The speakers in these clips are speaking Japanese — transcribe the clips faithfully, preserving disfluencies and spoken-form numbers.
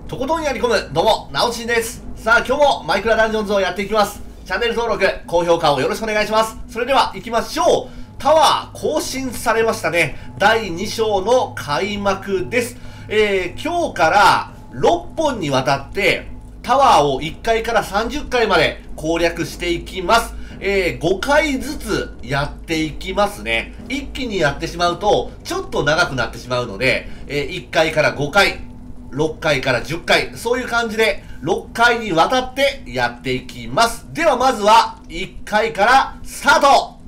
とことんやり込む、どうも、なおちんです。さあ、今日もマイクラダンジョンズをやっていきます。チャンネル登録、高評価をよろしくお願いします。それでは行きましょう。タワー更新されましたね。だいに章の開幕です。えー、今日からろっぽんにわたって、タワーをいっかいからさんじゅっかいまで攻略していきます。えー、ごかいずつやっていきますね。一気にやってしまうと、ちょっと長くなってしまうので、えー、いっかいからごかい、ろっかいからじゅっかい、そういう感じで、ろっかいにわたってやっていきます。ではまずは、いっかいからスタート。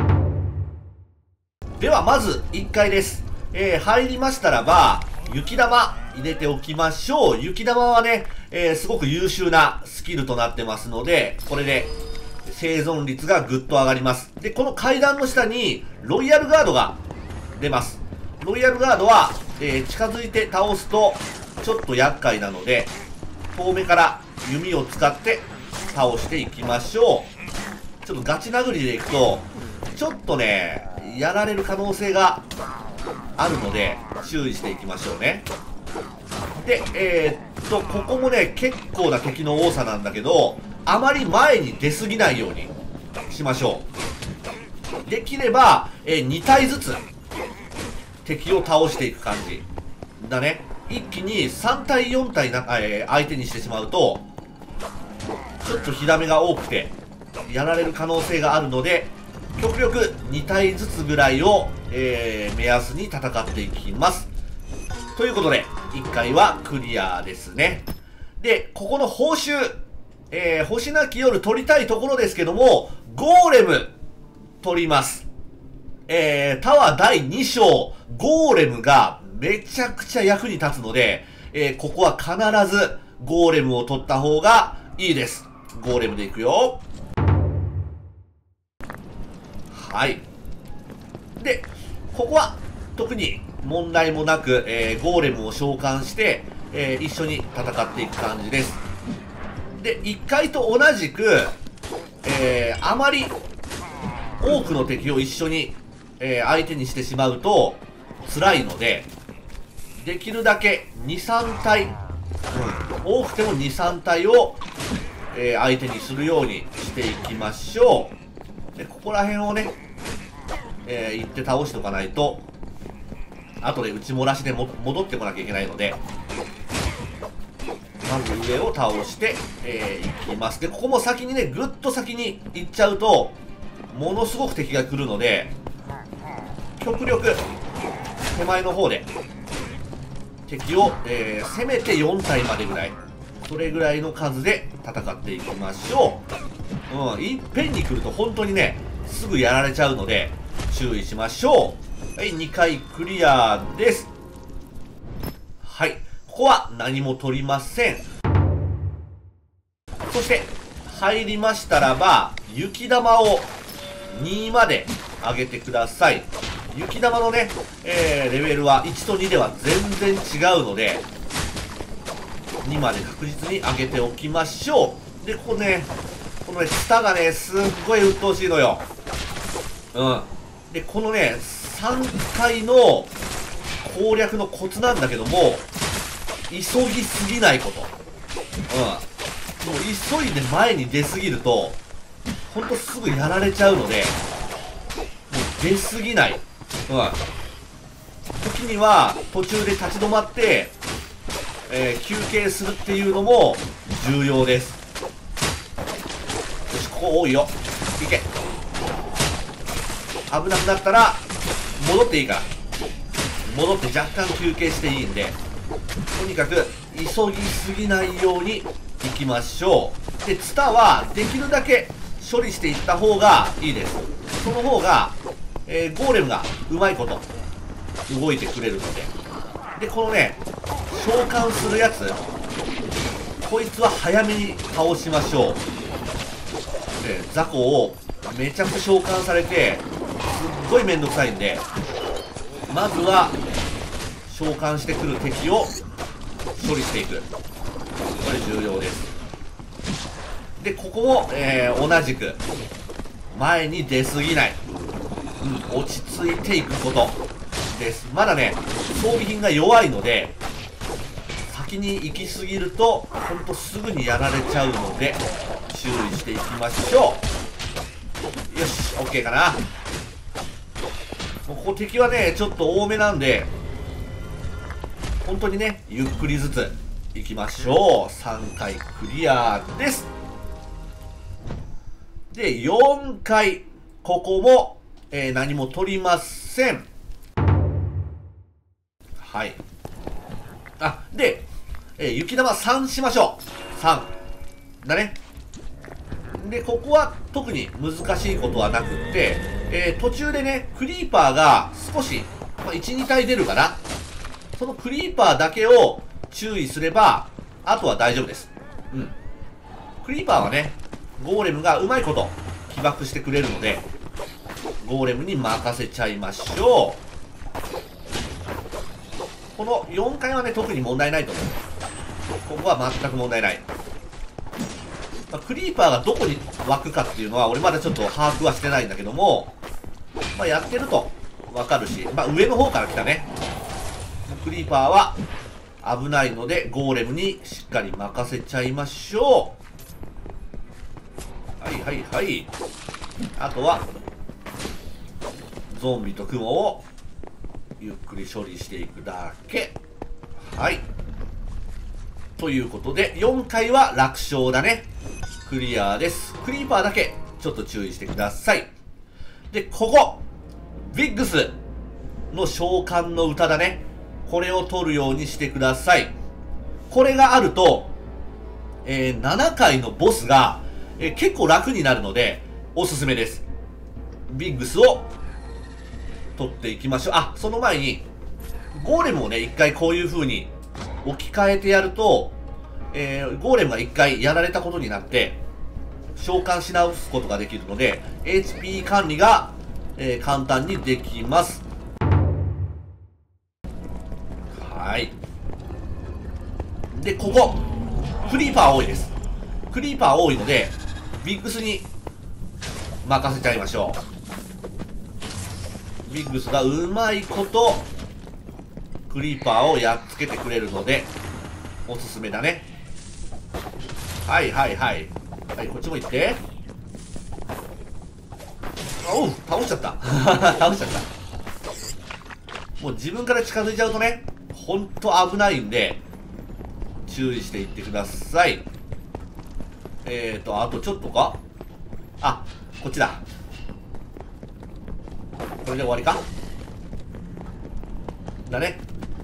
ではまず、いっかいです。えー、入りましたらば、雪玉入れておきましょう。雪玉はね、えー、すごく優秀なスキルとなってますので、これで、生存率がぐっと上がります。で、この階段の下に、ロイヤルガードが出ます。ロイヤルガードは、えー、近づいて倒すと、ちょっと厄介なので、遠目から弓を使って倒していきましょう。ちょっとガチ殴りでいくと、ちょっとね、やられる可能性があるので、注意していきましょうね。で、えー、っと、ここもね、結構な敵の多さなんだけど、あまり前に出すぎないようにしましょう。できれば、えー、に体ずつ敵を倒していく感じだね。一気にさん体よん体な、えー、相手にしてしまうとちょっと火ダメが多くてやられる可能性があるので、極力に体ずつぐらいを、えー、目安に戦っていきます。ということでいっかいはクリアですね。で、ここの報酬、えー、星なき夜取りたいところですけども、ゴーレム取ります。えー、タワーだいに章、ゴーレムがめちゃくちゃ役に立つので、えー、ここは必ずゴーレムを取った方がいいです。ゴーレムでいくよ。はい。で、ここは特に問題もなく、えー、ゴーレムを召喚して、えー、一緒に戦っていく感じです。で、いっかいと同じく、えー、あまり多くの敵を一緒に、えー、相手にしてしまうと辛いので、できるだけに、さん体、うん、多くてもに、さん体を、えー、相手にするようにしていきましょう。で、ここら辺をね、えー、行って倒しておかないと、後で打ち漏らしでも戻ってこなきゃいけないので、まず上を倒して、えー、行きます。で、ここも先にね、ぐっと先に行っちゃうと、ものすごく敵が来るので、極力、手前の方で、敵を、えー、せめてよん体までぐらい、それぐらいの数で戦っていきましょう。うん、いっぺんに来ると本当にね、すぐやられちゃうので、注意しましょう。はい、にかいクリアです。はい。ここは何も取りません。そして、入りましたらば、雪玉をにまで上げてください。雪玉のね、えー、レベルはいちとにでは全然違うので、にまで確実に上げておきましょう。で、ここね、このね、ツタがね、すっごい鬱陶しいのよ。うん。で、このね、さんかいの攻略のコツなんだけども、急ぎすぎないこと。うん。もう急いで前に出すぎると、ほんとすぐやられちゃうので、もう出すぎない。うん。時には途中で立ち止まって、えー、休憩するっていうのも重要です。よし、ここ多いよ。いけ。危なくなったら、戻っていいから。戻って若干休憩していいんで、とにかく急ぎすぎないようにいきましょう。で、ツタはできるだけ処理していった方がいいです。その方が、えー、ゴーレムがうまいこと動いてくれるので。で、このね、召喚するやつ、こいつは早めに倒しましょう。で、雑魚をめちゃくちゃ召喚されて、すっごいめんどくさいんで、まずは召喚してくる敵を処理していく。これ重要です。で、ここも、えー、同じく前に出すぎない、うん、落ち着いていくことです。まだね、装備品が弱いので、 先に行き過ぎるとほんとすぐにやられちゃうので注意していきましょう。よし OK かな。もうここ敵はねちょっと多めなんで本当にねゆっくりずつ行きましょう。さんかいクリアです。でよんかいここも、えー、何も取りません。はい。あ、で、えー、雪玉さんしましょう。さん。だね。で、ここは特に難しいことはなくって、えー、途中でね、クリーパーが少し、まあ、いち、に体出るかな。そのクリーパーだけを注意すれば、あとは大丈夫です。うん。クリーパーはね、ゴーレムがうまいこと起爆してくれるので、ゴーレムに任せちゃいましょう。このよんかいはね、特に問題ないと思う。ここは全く問題ない。まあ、クリーパーがどこに湧くかっていうのは、俺まだちょっと把握はしてないんだけども、まあ、やってるとわかるし、まあ、上の方から来たね。クリーパーは危ないので、ゴーレムにしっかり任せちゃいましょう。はいはいはい。あとは、ゾンビとクモを、ゆっくり処理していくだけ。はい。ということで、よんかいは楽勝だね。クリアです。クリーパーだけ、ちょっと注意してください。で、ここビッグスの召喚の歌だね。これを取るようにしてください。これがあると、えー、ななかいのボスが、えー、結構楽になるので、おすすめです。ビッグスを取っていきましょう。あ、その前に、ゴーレムをね、一回こういう風に置き換えてやると、えー、ゴーレムが一回やられたことになって、召喚し直すことができるので、エイチピー 管理が、えー、簡単にできます。はい。で、ここ、クリーパー多いです。クリーパー多いので、ビッグスに任せちゃいましょう。ビッグスがうまいことクリーパーをやっつけてくれるのでおすすめだね。はいはいはいはい、こっちも行って。おう、倒しちゃった倒しちゃった。もう自分から近づいちゃうとねほんと危ないんで注意していってください。えーとあとちょっとか。あ、こっちだ。これで終わりかだね。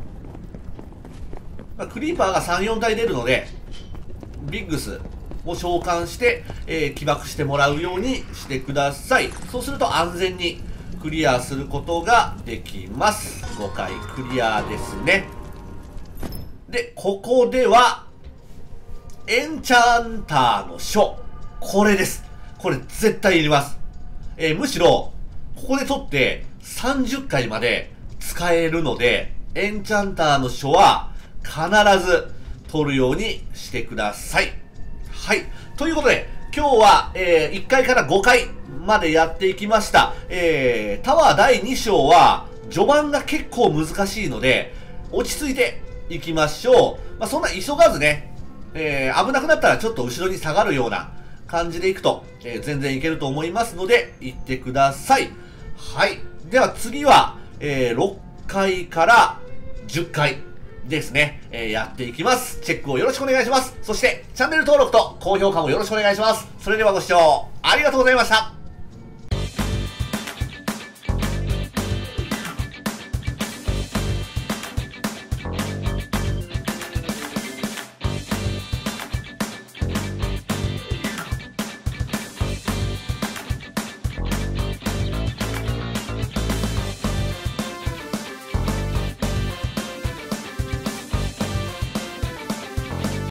まあ、クリーパーがさん、よん体出るのでビッグスを召喚して、えー、起爆してもらうようにしてください。そうすると安全にクリアすることができます。ごかいクリアですね。でここではエンチャンターの書、これです。これ絶対いります。えー、むしろここで取ってさんじゅっかいまで使えるので、エンチャンターの書は必ず取るようにしてください。はい。ということで、今日は、えー、いっかいからごかいまでやっていきました。えー、タワーだいに章は序盤が結構難しいので、落ち着いていきましょう。まあ、そんな急がずね、えー、危なくなったらちょっと後ろに下がるような感じでいくと、えー、全然いけると思いますので、行ってください。はい。では次は、えー、ろっかいからじゅっかいですね、えー、やっていきます。チェックをよろしくお願いします。そして、チャンネル登録と高評価もよろしくお願いします。それではご視聴ありがとうございました。